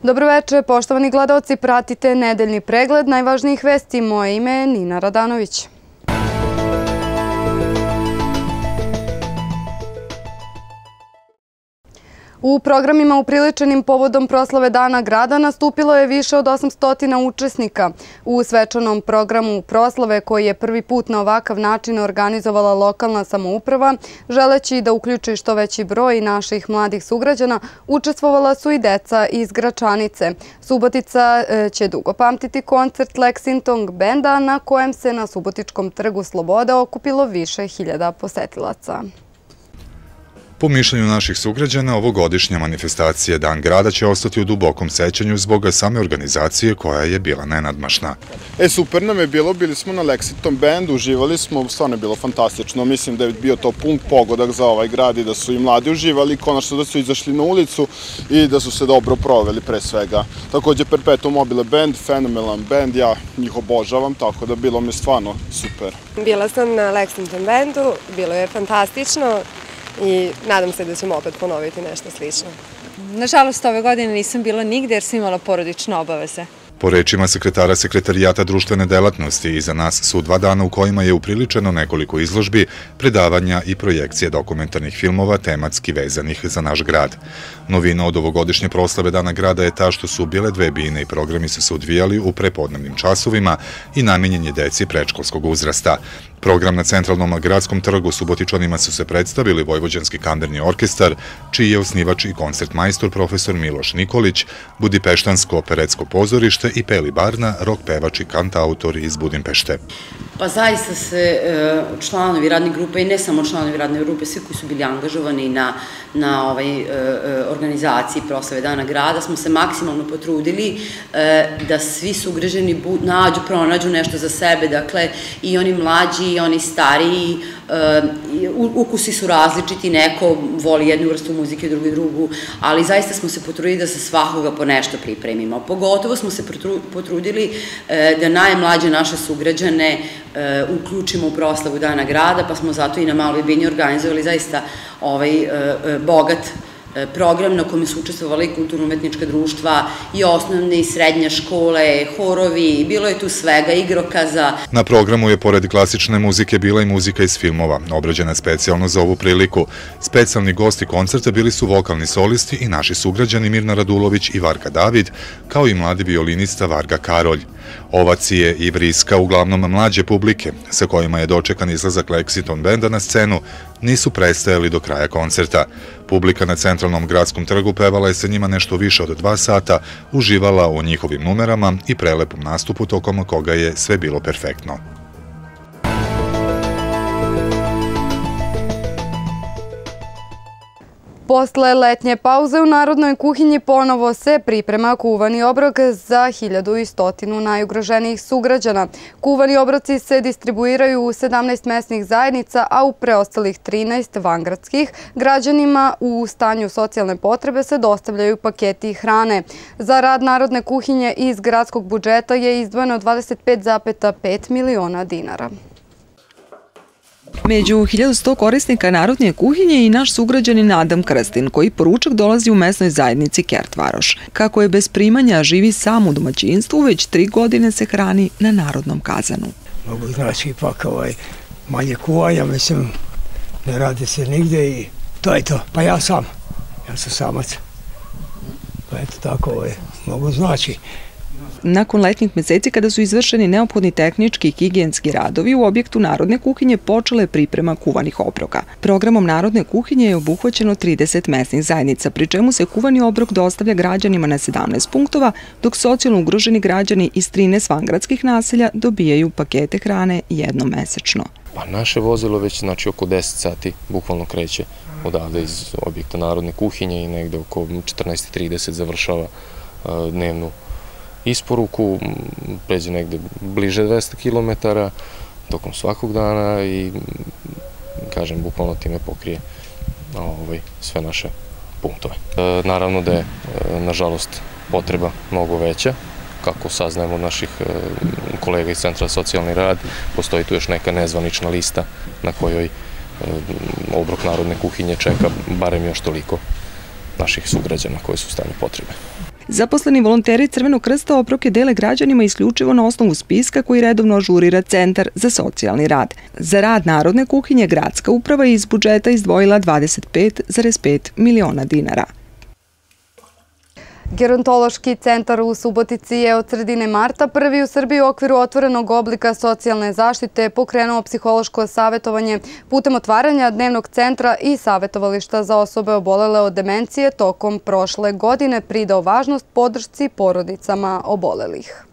Dobroveče, poštovani gledaoci, pratite nedeljni pregled najvažnijih vesti. Moje ime je Nina Radanović. U programima upriličenim povodom proslave Dana grada nastupilo je više od 800 učesnika. U svečanom programu proslave, koji je prvi put na ovakav način organizovala lokalna samouprava, želeći da uključi što veći broj naših mladih sugrađana, učestvovala su i deca iz Gračanice. Subotica će dugo pamtiti koncert Lexington benda, na kojem se na Subotičkom trgu Slobode okupilo više hiljada posetilaca. Po mišljenju naših sugrađana, ovogodišnja manifestacija Dan grada će ostati u dubokom sećanju zbog same organizacije koja je bila nenadmašna. Super nam je bilo, bili smo na Lexington bandu, uživali smo, stvarno je bilo fantastično. Mislim da je bio to pun pogodak za ovaj grad i da su i mladi uživali, konačno da su izašli na ulicu i da su se dobro proveli pre svega. Također Perpetuum mobile band, fenomenalan band, ja njih obožavam, tako da bilo mi stvarno super. Bila sam na Lexington bandu, bilo je fantastično. I nadam se da ćemo opet ponoviti nešto slično. Nažalost, ove godine nisam bila nigde jer sam imala porodične obaveze. Po rečima sekretara Sekretarijata društvene delatnosti, iza nas su 2 dana u kojima je upriličeno nekoliko izložbi, predavanja i projekcije dokumentarnih filmova tematski vezanih za naš grad. Novina od ovogodišnje proslave Dana grada je ta što su bile 2 bine i programi su se odvijali u prepodnevnim časovima i namenjen je deci predškolskog uzrasta. Program na centralnom gradskom trgu Subotičanima su se predstavili Vojvođanski kamerni orkestar, čiji je osnivač i koncertmajstor profesor Miloš Nikolić, Budipeštansko operetsko pozorište i Peli Barna, rok pevač i kantautor iz Budimpešte. Pa zaista se članovi radne grupe i ne samo članovi radne grupe, svi koji su bili angažovani na organizaciji proslave Dana grada, smo se maksimalno potrudili da svi sugrađani pronađu nešto za sebe, dakle i oni mlađi i oni stariji, ukusi su različiti, neko voli jednu vrstu muzike, drugi drugu, ali zaista smo se potrudili da se svakoga po nešto pripremimo. Pogotovo smo se potrudili da najmlađe naše sugrađane uključimo u proslavu Dana grada, pa smo zato i na Maloj Bini organizovali zaista bogat program na kojem su učestvovali i kulturno-umetnička društva, i osnovne i srednje škole, horovi, bilo je tu svega, igrokaza. Na programu je pored klasične muzike bila i muzika iz filmova, obrađena specijalno za ovu priliku. Specijalni gosti koncerta bili su vokalni solisti i naši sugrađani Mirna Radulović i Varga David, kao i mladi violinista Varga Karolj. Ovacije i vriska, uglavnom mlađe publike, sa kojima je dočekan izlazak Lexington benda na scenu, nisu prestajali do kraja koncerta. Publika na centralnom gradskom trgu pevala je sa njima nešto više od 2 sata, uživala u njihovim numerama i prelepom nastupu tokom koga je sve bilo perfektno. Posle letnje pauze u Narodnoj kuhinji ponovo se priprema kuvani obrok za 1100 najugroženijih sugrađana. Kuvani obroci se distribuiraju u 17 mesnih zajednica, a u preostalih 13 vangradskih građanima u stanju socijalne potrebe se dostavljaju paketi hrane. Za rad Narodne kuhinje iz gradskog budžeta je izdvojeno 25,5 miliona dinara. Među 1100 korisnika Narodne kuhinje je i naš sugrađanin Adam Krstin, koji po ručak dolazi u mesnoj zajednici Kertvaroš. Kako je bez primanja živi sam u domaćinstvu, već 3 godine se hrani na narodnom kazanu. Mogu znači ipak manje kuvanja, mislim, ne radi se nigde i to je to. Pa ja sam samac. Pa eto tako, mogu znači. Nakon letnjih meseci, kada su izvršeni neophodni tehnički i higijenski radovi, u objektu Narodne kuhinje počela je priprema kuvanih obroka. Programom Narodne kuhinje je obuhvaćeno 30 mesnih zajednica, pri čemu se kuvani obrok dostavlja građanima na 17 punktova, dok socijalno ugroženi građani iz 13 vangradskih naselja dobijaju pakete hrane jednom mesečno. Pa naše vozilo već znači oko 10 sati bukvalno kreće odavde iz objekta Narodne kuhinje i negde oko 14:30 završava dnevnu isporuku, pređe negde bliže 200 km tokom svakog dana i, kažem, bukvalno time pokrije sve naše punktove. Naravno da je, nažalost, potreba mnogo veća, kako saznajemo od naših kolega iz Centra za socijalni rad, postoji tu još neka nezvanična lista na kojoj obrok Narodne kuhinje čeka barem još toliko naših sugrađana koji su u stanju potrebe. Zaposleni volonteri Crvenog krsta obroke dele građanima isključivo na osnovu spiska koji redovno ažurira Centar za socijalni rad. Za rad Narodne kuhinje gradska uprava je iz budžeta izdvojila 25,5 miliona dinara. Gerontološki centar u Subotici je od sredine marta prvi u Srbiji u okviru otvorenog oblika socijalne zaštite pokrenuo psihološko savjetovanje putem otvaranja dnevnog centra i savjetovališta za osobe obolele od demencije tokom prošle godine, pridao važnost podršci porodicama obolelih.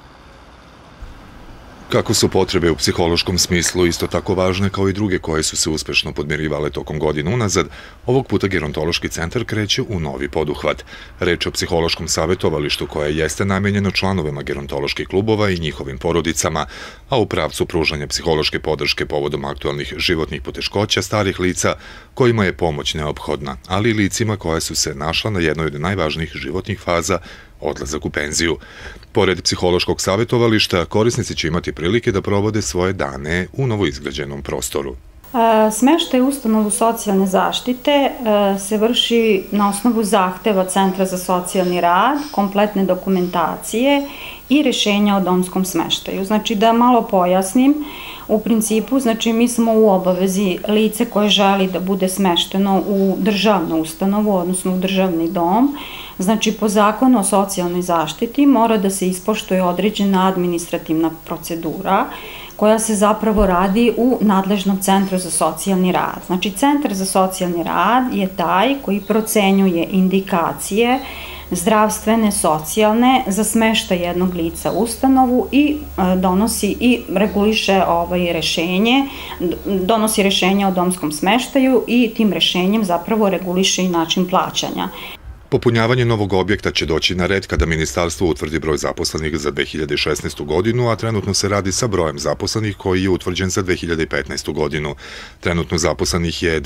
Kako su potrebe u psihološkom smislu isto tako važne kao i druge koje su se uspešno podmirivale tokom godina unazad, ovog puta Gerontološki centar kreće u novi poduhvat. Reč je o psihološkom savjetovalištu koje jeste namenjeno članovima gerontoloških klubova i njihovim porodicama, a u pravcu pružanja psihološke podrške povodom aktualnih životnih poteškoća starih lica kojima je pomoć neophodna, ali i licima koja su se našla na jednoj od najvažnijih životnih faza, odlazak u penziju. Pored psihološkog savjetovališta, korisnici će imati prilike da provode svoje dane u novoizgrađenom prostoru. Smeštaj u ustanovu socijalne zaštite se vrši na osnovu zahteva Centra za socijalni rad, kompletne dokumentacije i rešenja o domskom smeštaju. Znači, da malo pojasnim, u principu, znači, mi smo u obavezi lice koje želi da bude smešteno u državnu ustanovu, odnosno u državni dom. Znači, po zakonu o socijalnoj zaštiti mora da se ispoštuje određena administrativna procedura koja se zapravo radi u nadležnom Centru za socijalni rad. Znači, Centar za socijalni rad je taj koji procenjuje indikacije zdravstvene, socijalne za smeštaj jednog lica u ustanovu i donosi i reguliše rešenje, donosi rešenje o domskom smeštaju i tim rešenjem zapravo reguliše i način plaćanja. Popunjavanje novog objekta će doći na red kada ministarstvo utvrdi broj zaposlenih za 2016. godinu, a trenutno se radi sa brojem zaposlenih koji je utvrđen za 2015. godinu. Trenutno zaposlenih je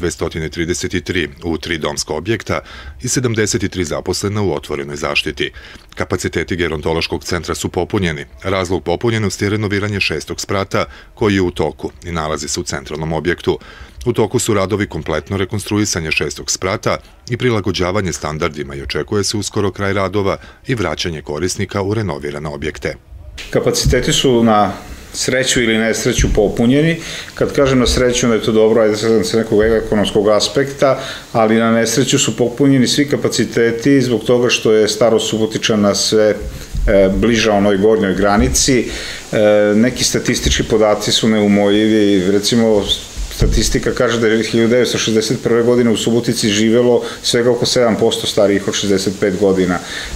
233 u 3 domska objekta i 73 zaposlena u otvorenoj zaštiti. Kapaciteti gerontološkog centra su popunjeni. Razlog popunjenosti je renoviranje 6. sprata koji je u toku i nalazi se u centralnom objektu. U toku su radovi kompletno rekonstruisanje 6. sprata i prilagođavanje standardima i očekuje se uskoro kraj radova i vraćanje korisnika u renovirane objekte. Kapaciteti su na sreću ili nesreću popunjeni. Kad kažem na sreću, onda je to dobro, ajde sad sa nekog ekonomskog aspekta, ali na nesreću su popunjeni svi kapaciteti zbog toga što je starost Subotičana sve bliža onoj gornjoj granici. Neki statistički podaci su neumoljivi, recimo statistika kaže da je 1961. godine u Subotici živelo svega oko 7% starijih od 65 godina.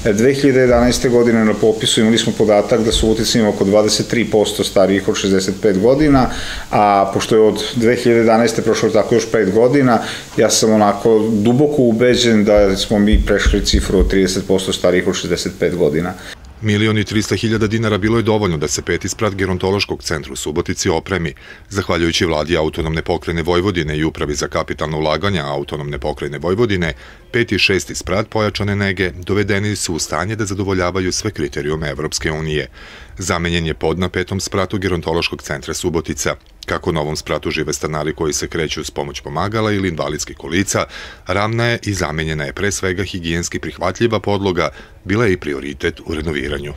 2011. godine na popisu imali smo podatak da Subotica ima oko 23% starijih od 65 godina, a pošto je od 2011. prošlo tako još 5 godina, ja sam onako duboko ubeđen da smo mi prešli cifru od 30% starijih od 65 godina. 1.300.000 dinara bilo je dovoljno da se 5. sprat gerontološkog centra u Subotici opremi. Zahvaljujući vladi Autonomne pokrajine Vojvodine i Upravi za kapitalno ulaganja Autonomne pokrajine Vojvodine, 5. i 6. sprat pojačane nege dovedeni su u stanje da zadovoljavaju sve kriterijume Evropske unije. Zamenjen je pod na 5. spratu gerontološkog centra Subotica. Kako u novom spratu žive stanari koji se kreću s pomoć pomagala ili invalidskih kolica, ravna je i zamenjena je pre svega higijenski prihvatljiva podloga, bila je i prioritet u renoviranju.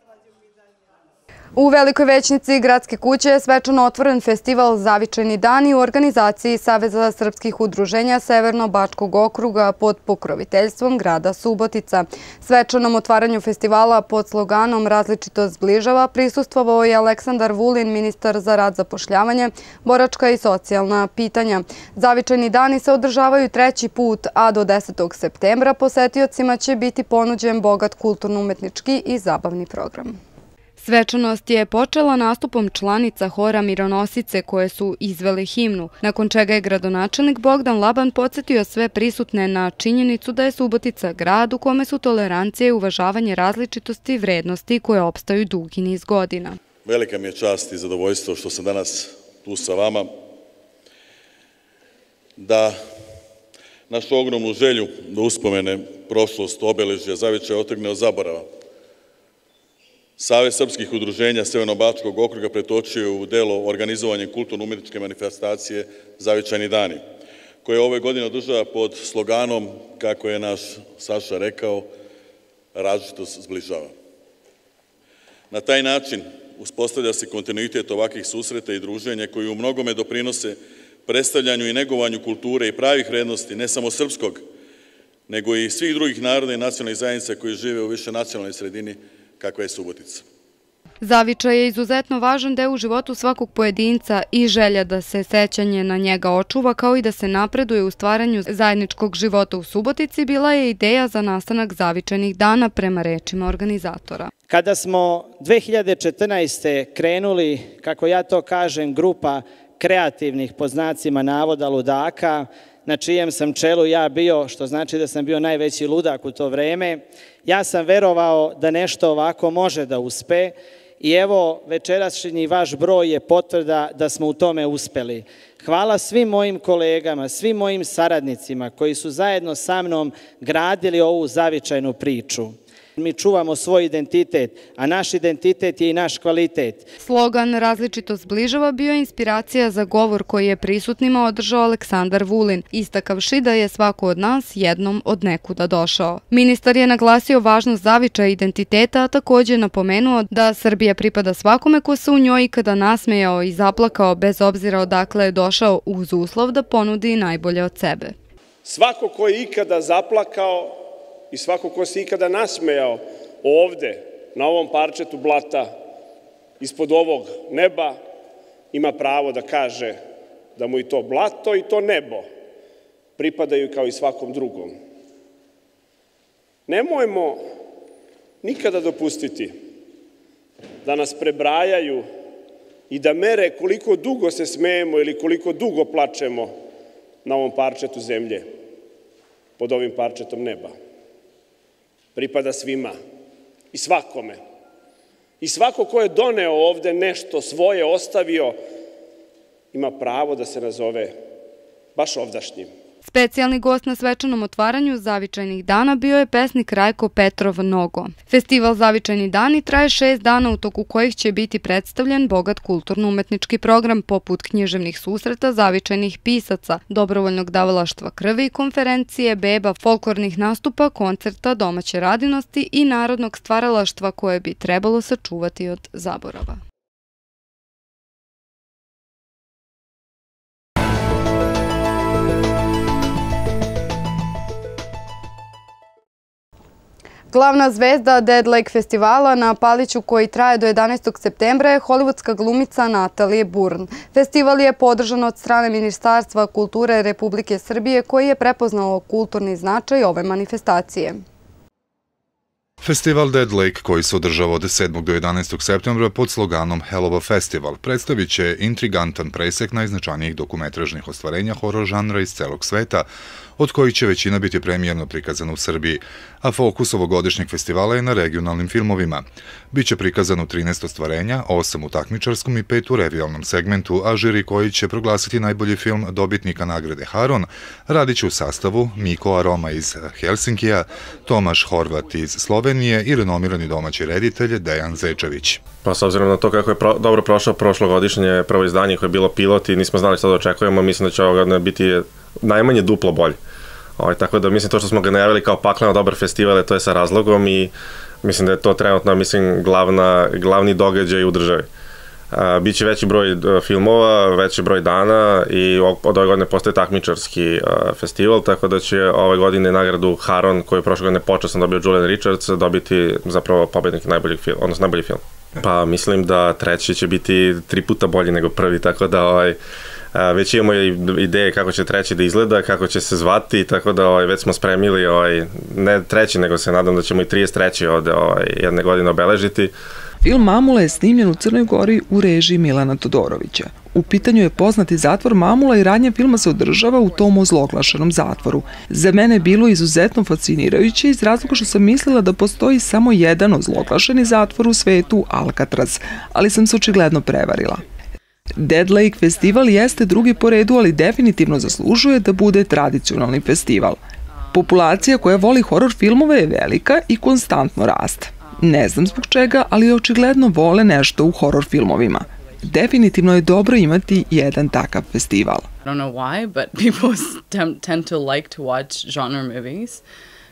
U Velikoj Većnici gradske kuće je svečano otvoren festival Zavičajni dani u organizaciji Saveza srpskih udruženja Severno-Bačkog okruga pod pokroviteljstvom grada Subotica. Svečanom otvaranju festivala pod sloganom Različitost zbližava prisustvovao je Aleksandar Vulin, ministar za rad, zapošljavanje, boračka i socijalna pitanja. Zavičajni dani se održavaju 3. put, a do 10. septembra posetiocima će biti ponuđen bogat kulturno-umetnički i zabavni program. Svečanost je počela nastupom članica hora Mironosice koje su izvele himnu, nakon čega je gradonačelnik Bogdan Laban podsjetio sve prisutne na činjenicu da je Subotica grad u kome su tolerancija i uvažavanje različitosti i vrednosti koje opstaju dugi niz godina. Velika mi je čast i zadovoljstvo što sam danas tu sa vama, da našu ogromnu želju da uspomene prošlost, obeležja, zavičaj otrgne od zaborava. Savez srpskih udruženja Severno-Bačkog okruga pretočio u delo organizovanje kulturno-umetničke manifestacije Zavičajni dani, koje ove godine održava pod sloganom, kako je naš Saša rekao, različitost zbližava. Na taj način uspostavlja se kontinuitet ovakvih susreta i druženja koji u mnogome doprinose predstavljanju i negovanju kulture i pravih vrednosti, ne samo srpskog, nego i svih drugih naroda i nacionalnih zajednica koji žive u višenacionalnoj sredini kakva je Subotica. Zavičaj je izuzetno važan deo u životu svakog pojedinca i želja da se sećanje na njega očuva kao i da se napreduje u stvaranju zajedničkog života u Subotici bila je ideja za nastanak Zavičajnih dana prema rečima organizatora. Kada smo 2014. krenuli, kako ja to kažem, grupa kreativnih pod znacima navoda ludaka, na čijem sam čelu ja bio, što znači da sam bio najveći ludak u to vreme, ja sam verovao da nešto ovako može da uspe i evo večerašnji vaš broj je potvrda da smo u tome uspeli. Hvala svim mojim kolegama, svim mojim saradnicima koji su zajedno sa mnom gradili ovu zavičajnu priču. Mi čuvamo svoj identitet, a naš identitet je i naš kvalitet. Slogan "Različitost zbližava" bio je inspiracija za govor koji je prisutnima održao Aleksandar Vulin, istakavši da je svako od nas jednom od nekuda došao. Ministar je naglasio važnost zavičaja identiteta, a takođe napomenuo da Srbija pripada svakome ko se u njoj ikada nasmejao i zaplakao bez obzira odakle je došao, uz uslov da ponudi najbolje od sebe. Svako ko je ikada zaplakao i svako ko se ikada nasmejao ovde, na ovom parčetu blata, ispod ovog neba, ima pravo da kaže da mu i to blato i to nebo pripadaju kao i svakom drugom. Nemojmo nikada dopustiti da nas prebrajaju i da mere koliko dugo se smejemo ili koliko dugo plačemo na ovom parčetu zemlje, pod ovim parčetom neba. Pripada svima i svakome. I svako ko je doneo ovde nešto svoje, ostavio, ima pravo da se nazove baš ovdašnjim. Specijalni gost na svečanom otvaranju Zavičajnih dana bio je pesnik Rajko Petrov Nogo. Festival Zavičajni dani traje 6 dana u toku kojih će biti predstavljen bogat kulturno-umetnički program poput književnih susreta zavičajnih pisaca, dobrovoljnog davalaštva krvi, konferencije, beba, folklornih nastupa, koncerta, domaće radinosti i narodnog stvaralaštva koje bi trebalo sačuvati od zaborava. Glavna zvezda Dead Lake festivala na Paliću, koji traje do 11. septembra, je hollywoodska glumica Natalie Burn. Festival je podržan od strane Ministarstva kulture Republike Srbije, koji je prepoznao kulturni značaj ove manifestacije. Festival Dead Lake, koji se održava od 7. do 11. septembra pod sloganom Hellova Festival, predstavit će intrigantan presek najznačajnijih dokumentražnih ostvarenja horor žanra iz celog sveta, od kojih će većina biti premijerno prikazana u Srbiji, a fokus ovogodišnjeg festivala je na regionalnim filmovima. Biće prikazano 13 ostvarenja, 8 u takmičarskom i 5 u revijalnom segmentu, a žiri koji će proglasiti najbolji film dobitnika nagrade Haron radit će u sastavu Miko Aroma iz Helsinkija, Tomaš Horvat iz Slovenije i renomirani domaći reditelj Dejan Zečević. Pa s obzirom na to kako je dobro prošlo prošlogodišnje prvo izdanje koje je bilo pilot i nismo znali šta da očekujemo, mislim da će ovoga biti najmanje duplo bolje. Tako da mislim to što smo ga najavili kao pakleno dobar festival, to je sa razlogom i mislim da je to trenutno glavni događaj u državi. Biće veći broj filmova, veći broj dana i od ove godine postoje takmičarski festival, tako da će ove godine nagradu Haron, koju je prošle godine počasno dobio Julian Richards, dobiti zapravo pobednik najboljeg filma, odnosno najbolji film. Pa mislim da treći će biti 3 puta bolji nego prvi, tako da već imamo ideje kako će treći da izgleda, kako će se zvati, tako da već smo spremili ne treći, nego se nadam da ćemo i 33. ovde jedne godine obeležiti. Film Mamula je snimljen u Crnoj Gori u režiji Milana Todorovića. U pitanju je poznati zatvor Mamula i radnja filma se održava u tom ozloglašenom zatvoru. Za mene je bilo izuzetno fascinirajuće iz razloga što sam mislila da postoji samo jedan ozloglašeni zatvor u svetu, Alcatraz, ali sam se očigledno prevarila. Dead Lake festival jeste drugi po redu, ali definitivno zaslužuje da bude tradicionalni festival. Populacija koja voli horor filmove je velika i konstantno raste. Ne znam zbog čega, ali očigledno vole nešto u horor filmovima. Definitivno je dobro imati jedan takav festival. I don't know why, but people tend to like to watch genre movies.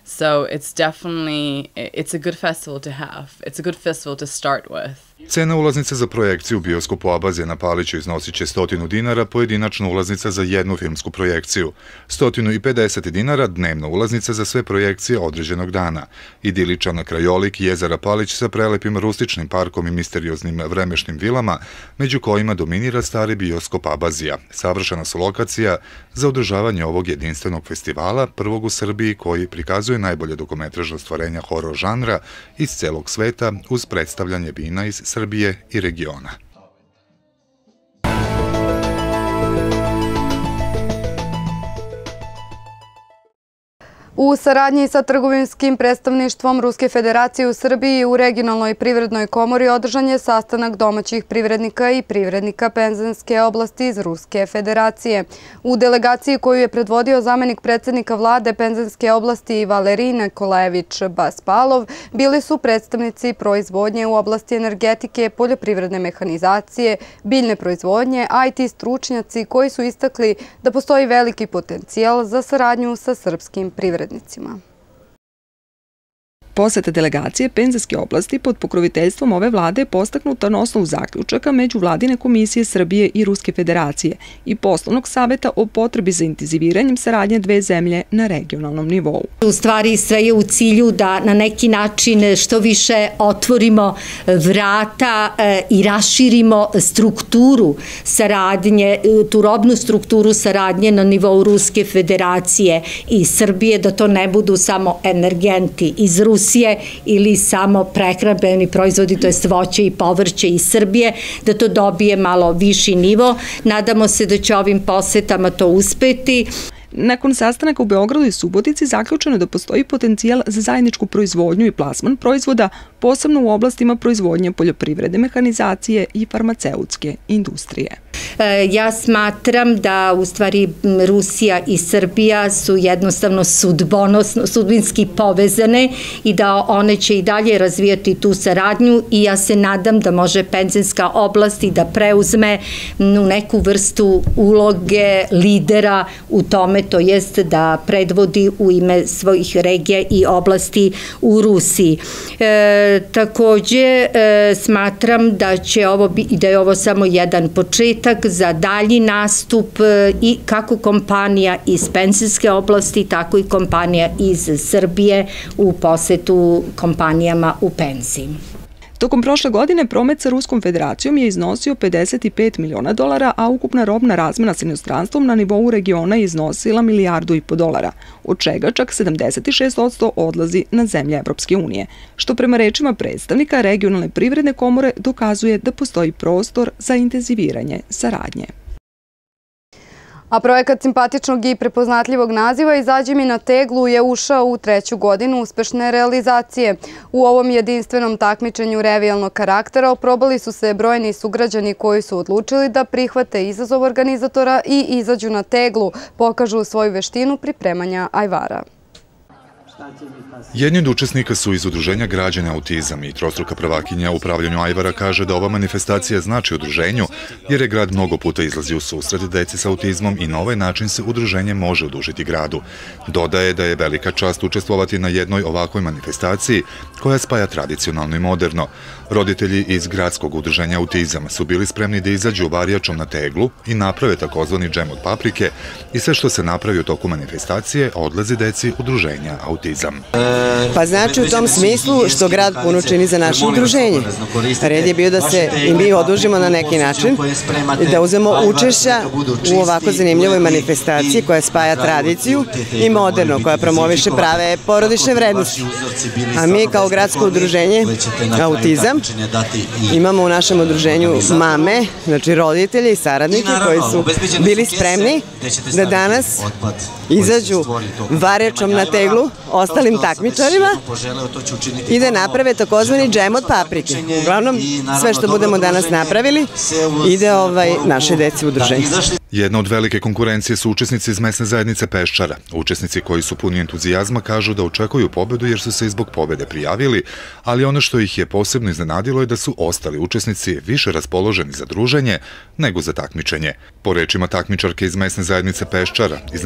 So it's a good festival to have. It's a good festival to start with. Cena ulaznice za projekciju u bioskopu Abazija na Paliću iznosit će 100 dinara, pojedinačna ulaznica za jednu filmsku projekciju, 150 dinara dnevna ulaznica za sve projekcije određenog dana, idiličan krajolik jezera Palić sa prelepim rustičnim parkom i misterioznim vremešnim vilama, među kojima dominira stari bioskop Abazija. Savršena su lokacija za održavanje ovog jedinstvenog festivala, prvog u Srbiji koji prikazuje najbolje dokumentražna stvorenja horor žanra iz celog sveta uz predstavljanje vina iz Srbije i regiona. U saradnji sa trgovinskim predstavništvom Ruske federacije u Srbiji u regionalnoj privrednoj komori održan je sastanak domaćih privrednika i privrednika Penzinske oblasti iz Ruske federacije. U delegaciji koju je predvodio zamenik predsjednika vlade Penzinske oblasti Valerij Nikolajević Baspalov bili su predstavnici proizvodnje u oblasti energetike, poljoprivredne mehanizacije, biljne proizvodnje, IT stručnjaci koji su istakli da postoji veliki potencijal za saradnju sa srpskim privrednicima. Poseta delegacije Penzinske oblasti pod pokroviteljstvom ove vlade je postaknuta na osnovu zaključaka Međuvladine komisije Srbije i Ruske federacije i poslovnog saveta o potrebi za intenziviranjem saradnje dve zemlje na regionalnom nivou. U stvari sve je u cilju da na neki način što više otvorimo vrata i raširimo strukturu saradnje, tu robnu strukturu saradnje na nivou Ruske federacije i Srbije, da to ne budu samo energenti iz Rusije ili samo prehrambeni proizvodi, to jest voće i povrće iz Srbije, da to dobije malo viši nivo. Nadamo se da će ovim posetama to uspeti. Nakon sastanaka u Beogradu i Subotici zaključeno je da postoji potencijal za zajedničku proizvodnju i plasman proizvoda, posebno u oblastima proizvodnje poljoprivrede, mehanizacije i farmaceutske industrije. Ja smatram da u stvari Rusija i Srbija su jednostavno sudbinski povezane i da one će i dalje razvijati tu saradnju i ja se nadam da može Penzinska oblast i da preuzme neku vrstu uloge lidera u tome, to jest da predvodi u ime svojih regija i oblasti u Rusiji. Takođe smatram da je ovo samo jedan početak za dalji nastup i kako kompanija iz Penzinske oblasti, tako i kompanija iz Srbije u posetu kompanijama u Penziji. Tokom prošle godine promet sa Ruskom federacijom je iznosio $55 miliona, a ukupna robna razmena sa inostranstvom na nivou regiona je iznosila $1,5 milijardi, od čega čak 76% odlazi na zemlje Evropske unije, što prema rečima predstavnika regionalne privredne komore dokazuje da postoji prostor za intenziviranje saradnje. A projekat simpatičnog i prepoznatljivog naziva Izađi mi na teglu je ušao u 3. godinu uspešne realizacije. U ovom jedinstvenom takmičenju revijalnog karaktera oprobali su se brojni sugrađani koji su odlučili da prihvate izazov organizatora i izađu na teglu, pokažu svoju veštinu pripremanja ajvara. Jedni od učesnika su iz Udruženja građana Autizam i trostruka prvakinja u upravljanju ajvara kaže da ova manifestacija znači udruženju jer je grad mnogo puta izlazi u susret deci sa autizmom i na ovaj način se udruženje može odužiti gradu. Dodaje da je velika čast učestvovati na jednoj ovakvoj manifestaciji koja spaja tradicionalno i moderno. Roditelji iz gradskog udruženja Autizam su bili spremni da izađu varijačom na teglu i naprave takozvani džem od paprike i sve što se napravi u toku manifestacije odlazi deci udruženja Autizam. Pa znači u tom smislu što grad puno čini za naše udruženje. Red je bio da se i mi odužimo na neki način i da uzmemo učešća u ovako zanimljivoj manifestaciji koja spaja tradiciju i moderno, koja promoviše prave porodične vrednosti. A mi kao gradsko udruženje Autizam imamo u našem udruženju mame, znači roditelji i saradnike koji su bili spremni da danas izađu varijačom na teglu ostalim takmičarima i da naprave takozvani džem od paprike. Uglavnom, sve što budemo danas napravili ide naše deci u udruženju. Jedna od velike konkurencije su učesnici iz mesne zajednice Peščara. Učesnici koji su puni entuzijazma kažu da očekuju pobedu jer su se i zbog pobede prijavili, ali ono što ih je posebno iznenadilo je da su ostali učesnici više raspoloženi za druženje nego za takmičenje. Po rečima takmičarke iz mesne zajednice Peščara, iznenađujuće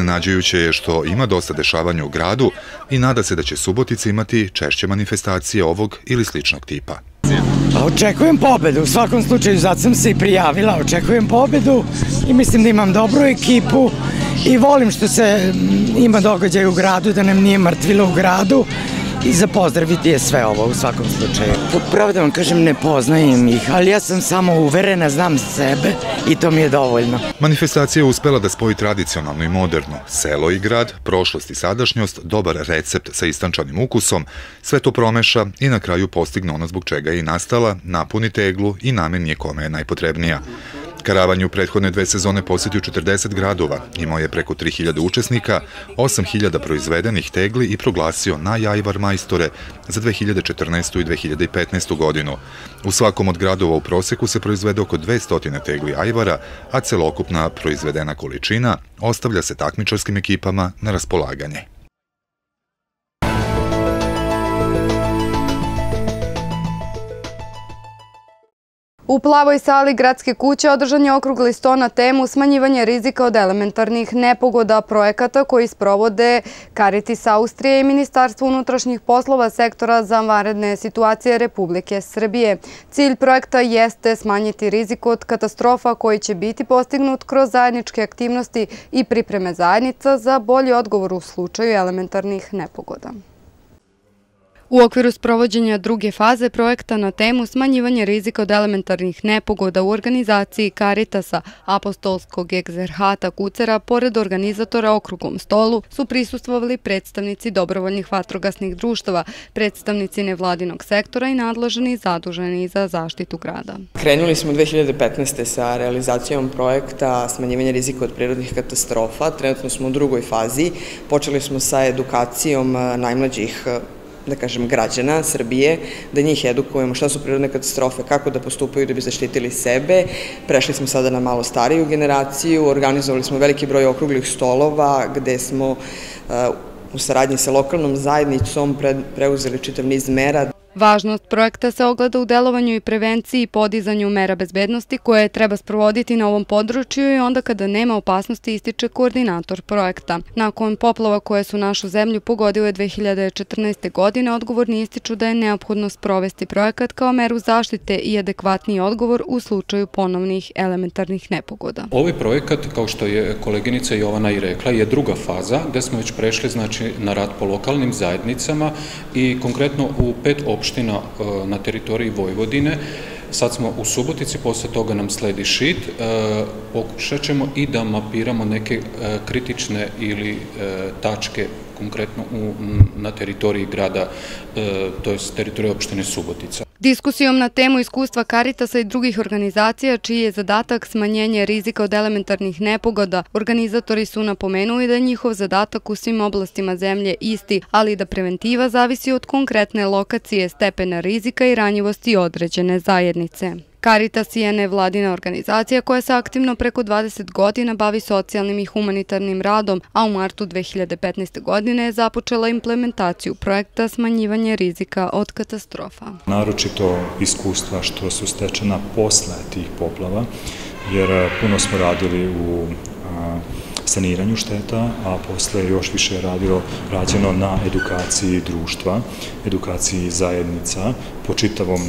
Ohrabrijuće je što ima dosta dešavanja u gradu i nada se da će Subotica imati češće manifestacije ovog ili sličnog tipa. Očekujem pobedu, u svakom slučaju zato sam se i prijavila, očekujem pobedu i mislim da imam dobru ekipu i volim što se ima događaj u gradu, da nam nije mrtvilo u gradu i za pozdraviti je sve ovo u svakom slučaju. Pravo da vam kažem, ne poznajem ih, ali ja sam samo uverena, znam sebe i to mi je dovoljno. Manifestacija je uspela da spoji tradicionalno i moderno, selo i grad, prošlost i sadašnjost, dobar recept sa istančanim ukusom, sve to promeša i na kraju postigne ono zbog čega je i nastala, napuni teglu i namen je kome je najpotrebnija. Karavan je u prethodne 2 sezone posjetio 40 gradova, imao je preko 3000 učesnika, 8000 proizvedenih tegli i proglasio najajvar majstore za 2014. i 2015. godinu. U svakom od gradova u proseku se proizvede oko 200 tegli ajvara, a celokupna proizvedena količina ostavlja se takmičarskim ekipama na raspolaganje. U Plavoj sali Gradske kuće održan je okrugli sto na temu smanjivanje rizika od elementarnih nepogoda projekata koji sprovode Caritas Austrije i Ministarstvo unutrašnjih poslova sektora za vanredne situacije Republike Srbije. Cilj projekta jeste smanjiti rizik od katastrofa koji će biti postignut kroz zajedničke aktivnosti i pripreme zajednica za bolji odgovor u slučaju elementarnih nepogoda. U okviru sprovođenja druge faze projekta na temu smanjivanje rizika od elementarnih nepogoda u organizaciji Caritasa Apostolskog egzerhata Kucera, pored organizatora okruglom stolu, su prisustvovali predstavnici dobrovoljnih vatrogasnih društava, predstavnici nevladinog sektora i nadležni zaduženi za zaštitu grada. Krenuli smo 2015. sa realizacijom projekta smanjivanja rizika od prirodnih katastrofa. Trenutno smo u drugoj fazi. Počeli smo sa edukacijom najmlađih građana Srbije, da njih edukujemo šta su prirodne katastrofe, kako da postupaju da bi zaštitili sebe. Prešli smo sada na malo stariju generaciju, organizovali smo veliki broj okruglih stolova gde smo u saradnji sa lokalnom zajednicom preuzeli čitav niz mera. Važnost projekta se ogleda u delovanju i prevenciji i podizanju mera bezbednosti koje treba sprovoditi na ovom području i onda kada nema opasnosti, ističe koordinator projekta. Nakon poplava koje su našu zemlju pogodile 2014. godine, odgovorni ističu da je neophodno sprovesti projekat kao meru zaštite i adekvatniji odgovor u slučaju ponovnih elementarnih nepogoda. Ovaj projekat, kao što je koleginica Jovana i rekla, je druga faza gde smo već prešli na rad po lokalnim zajednicama i konkretno u 5 opština na teritoriji Vojvodine. Sad smo u Subotici, posle toga nam sledi Šid. Pokušat ćemo i da mapiramo neke kritične ili tačke konkretno na teritoriji grada, to je teritorija opštine Subotica. Diskusijom na temu iskustva Caritasa i drugih organizacija, čiji je zadatak smanjenje rizika od elementarnih nepogoda, organizatori su napomenuli da je njihov zadatak u svim oblastima zemlje isti, ali da preventiva zavisi od konkretne lokacije, stepena rizika i ranjivosti određene zajednice. Caritas je nevladina organizacija koja se aktivno preko 20 godina bavi socijalnim i humanitarnim radom, a u martu 2015. godine je započela implementaciju projekta smanjivanje rizika od katastrofa. Naročito iskustva što su stečena posle tih poplava, jer puno smo radili u saniranju šteta, a posle još više je rađeno na edukaciji društva, edukaciji zajednica po čitavoj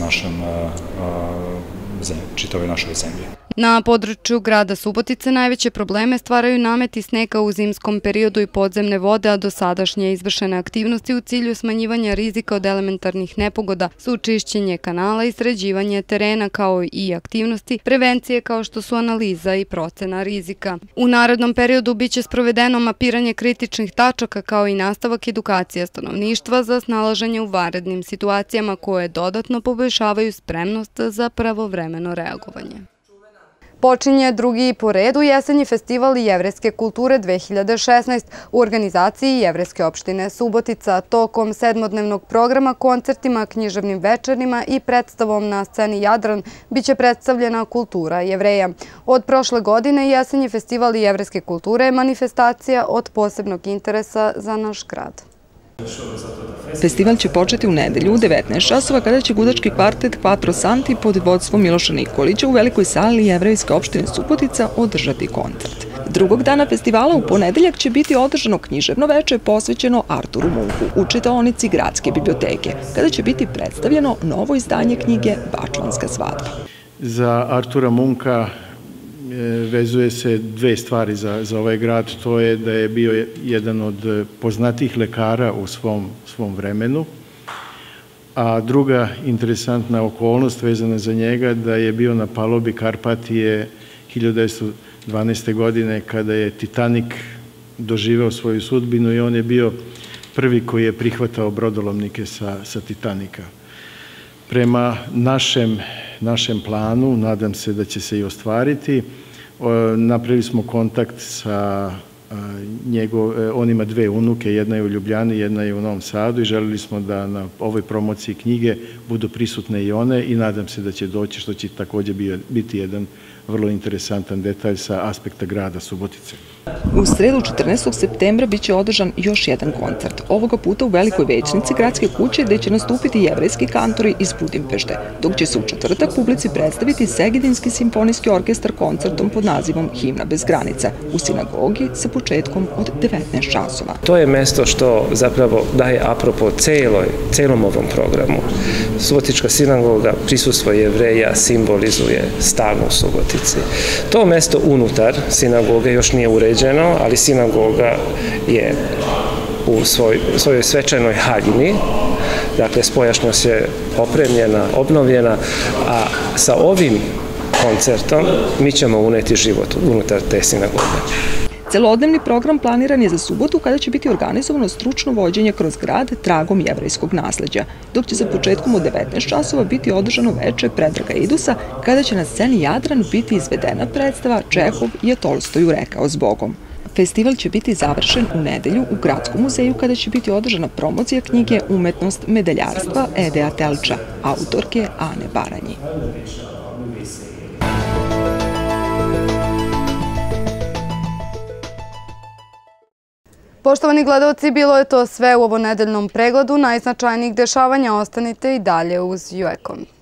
našoj zemlji. Na području grada Subotice najveće probleme stvaraju nameti snega u zimskom periodu i podzemne vode, a dosadašnje izvršene aktivnosti u cilju smanjivanja rizika od elementarnih nepogoda su čišćenje kanala i sređivanje terena, kao i aktivnosti prevencije kao što su analiza i procena rizika. U narednom periodu biće sprovedeno mapiranje kritičnih tačaka kao i nastavak edukacija stanovništva za snalaženje u vanrednim situacijama koje dodatno poboljšavaju spremnost za pravovremeno reagovanje. Počinje drugi po redu jesenji festival jevrejske kulture 2016 u organizaciji Jevrejske opštine Subotica. Tokom 7-dnevnog programa, koncertima, književnim večernjima i predstavom na sceni Jadran biće predstavljena kultura Jevreja. Od prošle godine jesenji festival jevrejske kulture je manifestacija od posebnog interesa za naš grad. Festival će početi u nedelju u 19 časova kada će gudački kvartet Quattro Santi pod vodstvom Miloša Nikolića u velikoj sali Jevrejske opštine Subotica održati koncert. Drugog dana festivala u ponedeljak će biti održano književno veče posvećeno Arturu Munku u čitaonici Gradske biblioteke, kada će biti predstavljeno novo izdanje knjige Bačvanska svadba. Za Artura Munka vezuje se dve stvari za ovaj grad. To je da je bio jedan od poznatijih lekara u svom vremenu, a druga interesantna okolnost vezana za njega da je bio na palubi Karpatije 1912. godine kada je Titanik doživeo svoju sudbinu i on je bio prvi koji je prihvatao brodolomnike sa Titanika. Prema našem planu, nadam se da će se i ostvariti, napravili smo kontakt sa on ima dve unuke, jedna je u Ljubljani, jedna je u Novom Sadu i želili smo da na ovoj promociji knjige budu prisutne i one i nadam se da će doći, što će takođe biti jedan vrlo interesantan detalj sa aspekta grada Subotice. U sredu 14. septembra biće održan još jedan koncert, ovoga puta u Velikoj većnici Gradske kuće gde će nastupiti jevrejski kantori iz Budimpešte, dok će se u četvrtak publici predstaviti Segedinski simfonijski orkestar koncertom pod nazivom Himna bez granica u sinagogi sa početkom od 19 časova. To je mesto što zapravo daje apropo celom ovom programu. Subotička sinagoga, prisustvo Jevreja simbolizuje stalno u Subotici. To mesto unutar sinagoge još nije uređeno, ali sinagoga je u svojoj svečanoj haljini, dakle spojašnjost je opremljena, obnovljena, a sa ovim koncertom mi ćemo uneti život unutar te sinagoge. Celodnevni program planiran je za subotu kada će biti organizovano stručno vođenje kroz grad tragom jevrejskog nasleđa, dok će za početkom od 19 časova biti održano veče Predraga Idusa, kada će na sceni Jadran biti izvedena predstava Čehov je Tolstoju rekao zbogom. Festival će biti završen u nedelju u Gradskom muzeju kada će biti održana promocija knjige Umetnost medaljarstva Edea Telča, autorke Ane Baranji. Poštovani gledalci, bilo je to sve u ovom nedeljnom pregledu najznačajnijih dešavanja. Ostanite i dalje uz UEKOM.